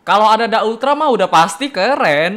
Kalau ada Da Ultra mah udah pasti keren.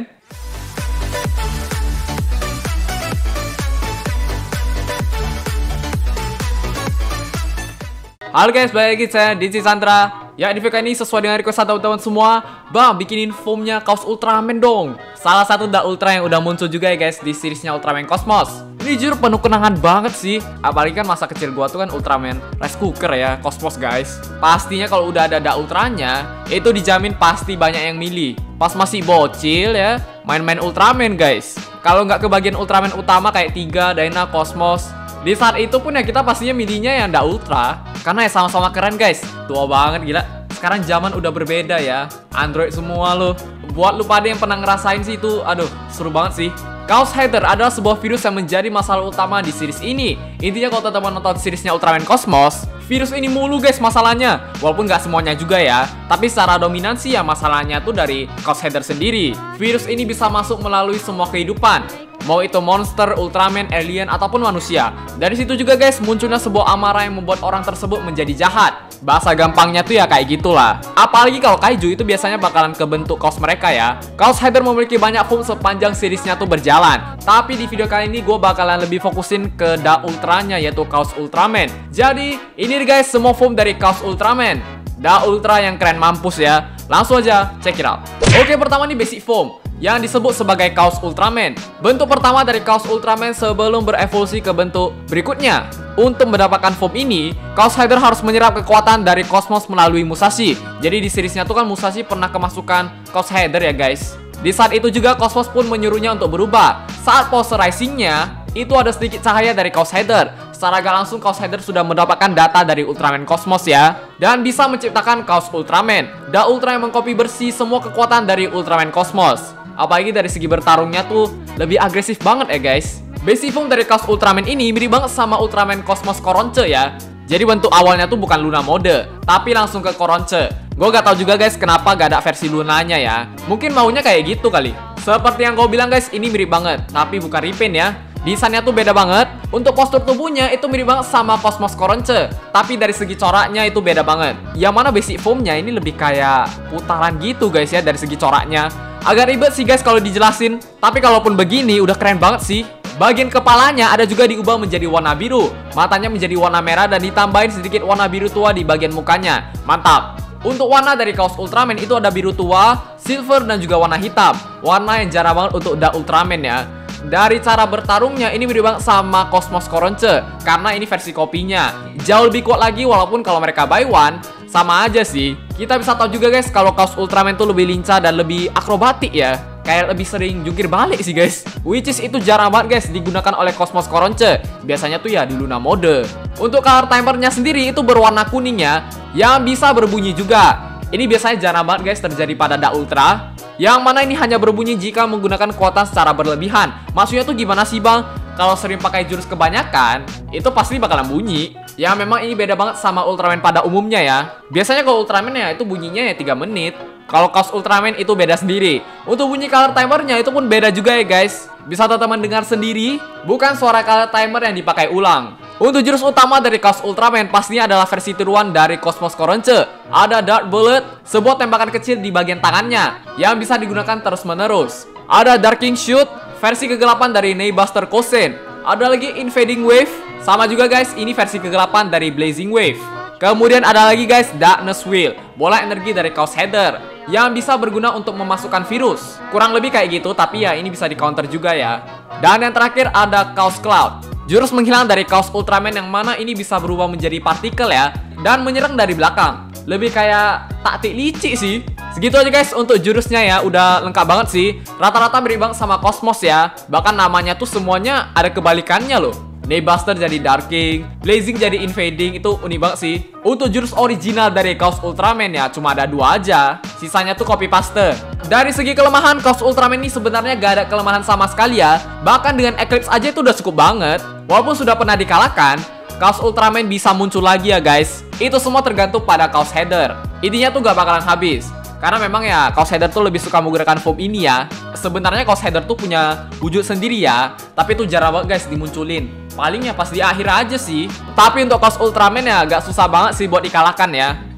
Halo guys, balik lagi saya DJ Sandra. Ya, di video ini sesuai dengan request teman-teman semua, Bang, bikinin foamnya kaos Ultraman dong. Salah satu Da Ultra yang udah muncul juga ya guys di seriesnya Ultraman Cosmos. Ini jujur penuh kenangan banget sih. Apalagi kan masa kecil gua tuh kan Ultraman rice cooker ya, Cosmos guys. Pastinya kalau udah ada Da Ultranya, itu dijamin pasti banyak yang milih. Pas masih bocil ya, main-main Ultraman guys. Kalau nggak kebagian Ultraman utama kayak Tiga, Dyna, Cosmos, di saat itu pun ya kita pastinya milihnya yang Da Ultra. Karena ya sama-sama keren guys. Tua banget gila. Sekarang zaman udah berbeda ya. Android semua loh. Buat lu pada yang pernah ngerasain sih itu, aduh seru banget sih. Chaos Header adalah sebuah virus yang menjadi masalah utama di series ini. Intinya kalau teman-teman nonton seriesnya Ultraman Cosmos, virus ini mulu guys masalahnya. Walaupun nggak semuanya juga ya, tapi secara dominansi ya masalahnya tuh dari Chaos Header sendiri. Virus ini bisa masuk melalui semua kehidupan, mau itu monster, Ultraman, alien, ataupun manusia. Dari situ juga guys munculnya sebuah amarah yang membuat orang tersebut menjadi jahat. Bahasa gampangnya tuh ya kayak gitulah. Apalagi kalau kaiju itu biasanya bakalan kebentuk kaos mereka ya. Chaos Header memiliki banyak form sepanjang seriesnya tuh berjalan. Tapi di video kali ini gue bakalan lebih fokusin ke Da Ultranya, yaitu kaos Ultraman. Jadi ini guys semua form dari kaos Ultraman. Da Ultra yang keren mampus ya. Langsung aja check it out. Oke, pertama nih basic form yang disebut sebagai kaos Ultraman. Bentuk pertama dari kaos Ultraman sebelum berevolusi ke bentuk berikutnya. Untuk mendapatkan form ini, Chaos Header harus menyerap kekuatan dari Cosmos melalui Musashi. Jadi di seriesnya tuh kan Musashi pernah kemasukan Chaos Header ya guys. Di saat itu juga Cosmos pun menyuruhnya untuk berubah. Saat pose rising-nya, itu ada sedikit cahaya dari Chaos Header. Secara gak langsung Chaos Header sudah mendapatkan data dari Ultraman Cosmos ya, dan bisa menciptakan Chaos Ultraman. Da Ultra yang mengcopy bersih semua kekuatan dari Ultraman Cosmos. Apalagi dari segi bertarungnya tuh lebih agresif banget ya guys. Basic form dari kaos Ultraman ini mirip banget sama Ultraman Cosmos Koronce ya. Jadi bentuk awalnya tuh bukan Luna mode, tapi langsung ke Koronce. Gue gak tahu juga guys kenapa gak ada versi Lunanya ya. Mungkin maunya kayak gitu kali. Seperti yang gue bilang guys, ini mirip banget, tapi bukan repaint ya. Desainnya tuh beda banget. Untuk postur tubuhnya itu mirip banget sama Cosmos Koronce, tapi dari segi coraknya itu beda banget. Yang mana basic formnya ini lebih kayak putaran gitu guys ya dari segi coraknya. Agak ribet sih guys kalau dijelasin, tapi kalaupun begini udah keren banget sih. Bagian kepalanya ada juga diubah menjadi warna biru, matanya menjadi warna merah dan ditambahin sedikit warna biru tua di bagian mukanya. Mantap. Untuk warna dari kaos Ultraman itu ada biru tua, silver dan juga warna hitam. Warna yang jarang banget untuk Da Ultraman ya. Dari cara bertarungnya ini mirip banget sama Cosmos Koronce, karena ini versi kopinya. Jauh lebih kuat lagi walaupun kalau mereka buy one sama aja sih. Kita bisa tahu juga guys kalau kaos Ultraman tuh lebih lincah dan lebih akrobatik ya. Kayak lebih sering jungkir balik sih guys. Which is itu jarang banget guys digunakan oleh Cosmos Koronce. Biasanya tuh ya di Luna mode. Untuk color timernya sendiri itu berwarna kuning ya, yang bisa berbunyi juga. Ini biasanya jarang banget guys terjadi pada Da Ultra, yang mana ini hanya berbunyi jika menggunakan kekuatan secara berlebihan. Maksudnya tuh gimana sih bang? Kalau sering pakai jurus kebanyakan, itu pasti bakalan bunyi. Ya memang ini beda banget sama Ultraman pada umumnya ya. Biasanya kalau Ultraman ya itu bunyinya ya 3 menit. Kalau kaos Ultraman itu beda sendiri. Untuk bunyi color timernya itu pun beda juga ya guys. Bisa teman-teman dengar sendiri, bukan suara color timer yang dipakai ulang. Untuk jurus utama dari kaos Ultraman pastinya adalah versi tiruan dari Cosmos Koronce. Ada Dark Bullet, sebuah tembakan kecil di bagian tangannya yang bisa digunakan terus-menerus. Ada Darking Shoot, versi kegelapan dari Neighbuster Kosen. Ada lagi Invading Wave, sama juga guys, ini versi kegelapan dari Blazing Wave. Kemudian ada lagi guys Darkness Wheel, bola energi dari Chaos Header yang bisa berguna untuk memasukkan virus. Kurang lebih kayak gitu, tapi ya ini bisa di counter juga ya. Dan yang terakhir ada Chaos Cloud, jurus menghilang dari kaos Ultraman yang mana ini bisa berubah menjadi partikel ya, dan menyerang dari belakang. Lebih kayak taktik licik sih. Segitu aja guys untuk jurusnya ya, udah lengkap banget sih. Rata-rata mirip banget sama Cosmos ya. Bahkan namanya tuh semuanya ada kebalikannya loh. Neighbuster jadi Darking, Blazing jadi Invading, itu unik banget sih. Untuk jurus original dari kaos Ultraman ya cuma ada 2 aja. Sisanya tuh copy paste. Dari segi kelemahan, kaos Ultraman ini sebenarnya gak ada kelemahan sama sekali ya. Bahkan dengan Eclipse aja itu udah cukup banget. Walaupun sudah pernah dikalahkan, kaos Ultraman bisa muncul lagi ya guys. Itu semua tergantung pada Chaos Header. Intinya tuh gak bakalan habis. Karena memang ya Chaos Header tuh lebih suka menggunakan form ini ya. Sebenarnya Chaos Header tuh punya wujud sendiri ya, tapi tuh jarang banget guys dimunculin. Palingnya pas di akhir aja sih. Tapi untuk Chaos Ultraman ya agak susah banget sih buat dikalahkan ya.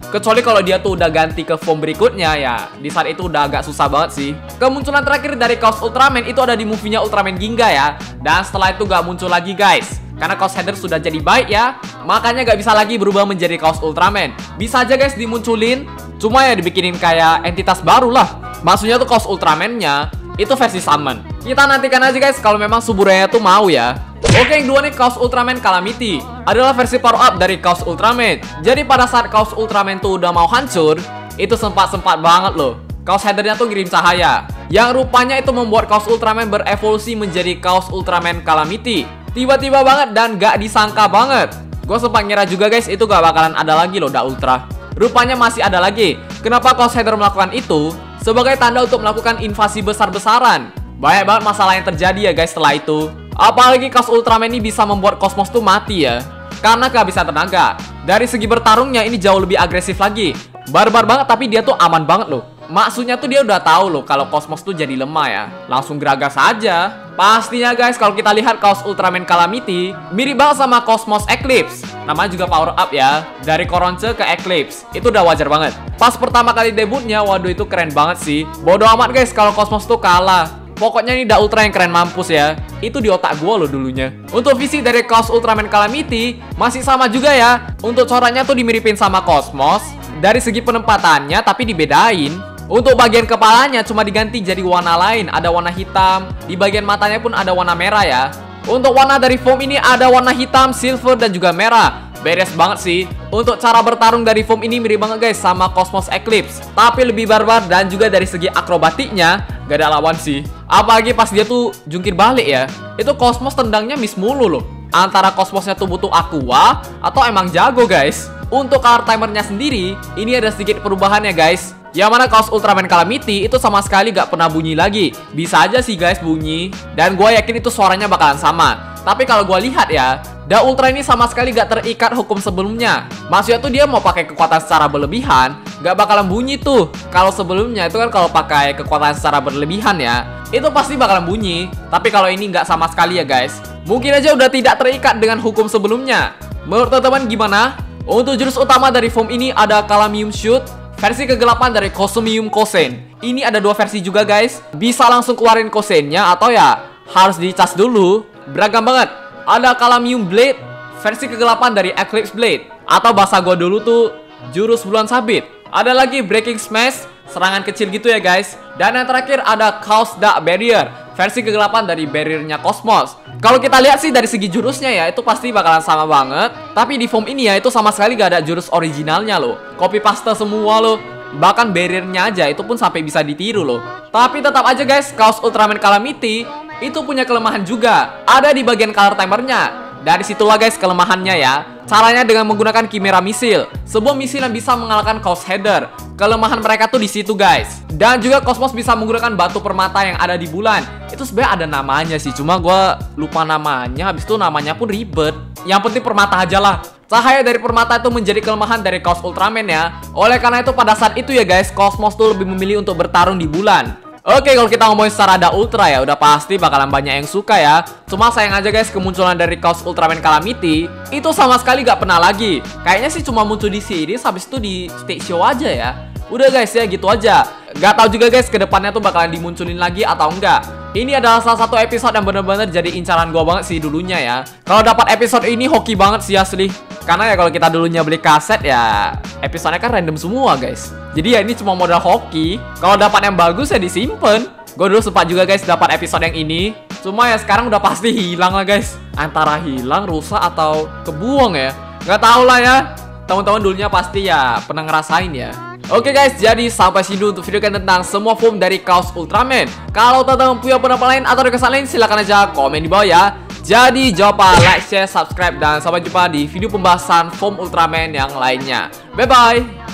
Kecuali kalau dia tuh udah ganti ke form berikutnya ya, di saat itu udah agak susah banget sih. Kemunculan terakhir dari kaos Ultraman itu ada di movie-nya Ultraman Ginga ya. Dan setelah itu gak muncul lagi guys, karena kaos header sudah jadi baik ya, makanya gak bisa lagi berubah menjadi kaos Ultraman. Bisa aja guys dimunculin, cuma ya dibikinin kayak entitas baru lah. Maksudnya tuh kaos Ultraman-nya itu versi summon. Kita nantikan aja guys kalau memang Suburaya tuh mau ya. Oke, yang kedua nih kaos Ultraman Calamity adalah versi power up dari kaos Ultraman. Jadi pada saat kaos Ultraman tuh udah mau hancur, itu sempat banget loh. Kaos headernya tuh ngirim cahaya, yang rupanya itu membuat kaos Ultraman berevolusi menjadi kaos Ultraman Calamity. Tiba-tiba banget dan gak disangka banget. Gue sempat ngira juga guys itu gak bakalan ada lagi loh Da Ultra. Rupanya masih ada lagi. Kenapa kaos header melakukan itu? Sebagai tanda untuk melakukan invasi besar-besaran. Banyak banget masalah yang terjadi ya guys setelah itu. Apalagi kaos Ultraman ini bisa membuat Cosmos tuh mati ya, karena kehabisan tenaga. Dari segi bertarungnya ini jauh lebih agresif lagi. Barbar banget tapi dia tuh aman banget loh. Maksudnya tuh dia udah tahu loh kalau Cosmos tuh jadi lemah ya, langsung geragas aja. Pastinya guys kalau kita lihat kaos Ultraman Calamity mirip banget sama Cosmos Eclipse. Namanya juga power up ya, dari Koronce ke Eclipse. Itu udah wajar banget. Pas pertama kali debutnya, waduh itu keren banget sih. Bodoh amat guys kalau Cosmos tuh kalah. Pokoknya ini Da Ultra yang keren mampus ya. Itu di otak gue loh dulunya. Untuk visi dari kaos Ultraman Calamity masih sama juga ya. Untuk coraknya tuh dimiripin sama Cosmos. Dari segi penempatannya tapi dibedain. Untuk bagian kepalanya cuma diganti jadi warna lain. Ada warna hitam. Di bagian matanya pun ada warna merah ya. Untuk warna dari foam ini ada warna hitam, silver, dan juga merah. Beres banget sih. Untuk cara bertarung dari foam ini mirip banget guys sama Cosmos Eclipse, tapi lebih barbar dan juga dari segi akrobatiknya gak ada lawan sih. Apalagi pas dia tuh jungkir balik ya, itu Cosmos tendangnya miss mulu loh. Antara Cosmosnya tuh butuh aqua atau emang jago guys. Untuk color timernya sendiri, ini ada sedikit perubahannya guys. Yang mana kaos Ultraman Calamity itu sama sekali gak pernah bunyi lagi. Bisa aja sih guys bunyi, dan gue yakin itu suaranya bakalan sama. Tapi kalau gue lihat ya, Da Ultra ini sama sekali gak terikat hukum sebelumnya. Maksudnya tuh dia mau pakai kekuatan secara berlebihan, gak bakalan bunyi tuh. Kalau sebelumnya itu kan kalau pakai kekuatan secara berlebihan ya, itu pasti bakalan bunyi. Tapi kalau ini gak sama sekali ya guys. Mungkin aja udah tidak terikat dengan hukum sebelumnya. Menurut teman-teman gimana? Untuk jurus utama dari foam ini ada Calamium Shoot, versi kegelapan dari Cosmium Kosen. Ini ada dua versi juga guys. Bisa langsung keluarin kosennya atau ya harus dicas dulu. Beragam banget. Ada Calamium Blade, versi kegelapan dari Eclipse Blade. Atau bahasa gua dulu tuh jurus bulan sabit. Ada lagi Breaking Smash, serangan kecil gitu ya guys. Dan yang terakhir ada Chaos Dark Barrier, versi kegelapan dari barriernya Cosmos. Kalau kita lihat sih dari segi jurusnya ya, itu pasti bakalan sama banget. Tapi di foam ini ya, itu sama sekali gak ada jurus originalnya loh. Copy paste semua loh. Bahkan barriernya aja itu pun sampai bisa ditiru loh. Tapi tetap aja guys, kaos Ultraman Calamity itu punya kelemahan juga. Ada di bagian color timernya. Dari situlah guys kelemahannya ya. Caranya dengan menggunakan Chimera Missile, sebuah misil yang bisa mengalahkan kaos header. Kelemahan mereka tuh di situ guys. Dan juga Cosmos bisa menggunakan batu permata yang ada di bulan. Itu sebenarnya ada namanya sih, cuma gue lupa namanya. Habis itu namanya pun ribet. Yang penting permata aja lah. Cahaya dari permata itu menjadi kelemahan dari kaos Ultraman ya. Oleh karena itu pada saat itu ya guys, Cosmos tuh lebih memilih untuk bertarung di bulan. Oke, kalau kita ngomongin secara Da Ultra ya, udah pasti bakalan banyak yang suka ya. Cuma sayang aja guys, kemunculan dari kaos Ultraman Calamity itu sama sekali gak pernah lagi. Kayaknya sih cuma muncul di series, habis itu di stage show aja ya. Udah guys ya, gitu aja. Gak tahu juga guys kedepannya tuh bakalan dimunculin lagi atau enggak. Ini adalah salah satu episode yang bener-bener jadi incaran gua banget sih dulunya ya. Kalau dapat episode ini hoki banget sih asli. Karena ya kalau kita dulunya beli kaset ya, episodenya kan random semua guys. Jadi ya ini cuma modal hoki. Kalau dapat yang bagus ya disimpan. Gue dulu sempat juga guys dapat episode yang ini. Cuma ya sekarang udah pasti hilang lah guys. Antara hilang, rusak atau kebuang ya. Gak tau lah ya. Teman-teman dulunya pasti ya pernah ngerasain ya. Oke guys, jadi sampai sini dulu untuk video kan tentang semua foam dari kaos Ultraman. Kalau teman-teman punya pendapat lain atau request lain, silahkan aja komen di bawah ya. Jadi jangan lupa like, share, subscribe, dan sampai jumpa di video pembahasan foam Ultraman yang lainnya. Bye bye.